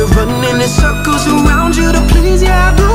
running in circles around you to please you, I do.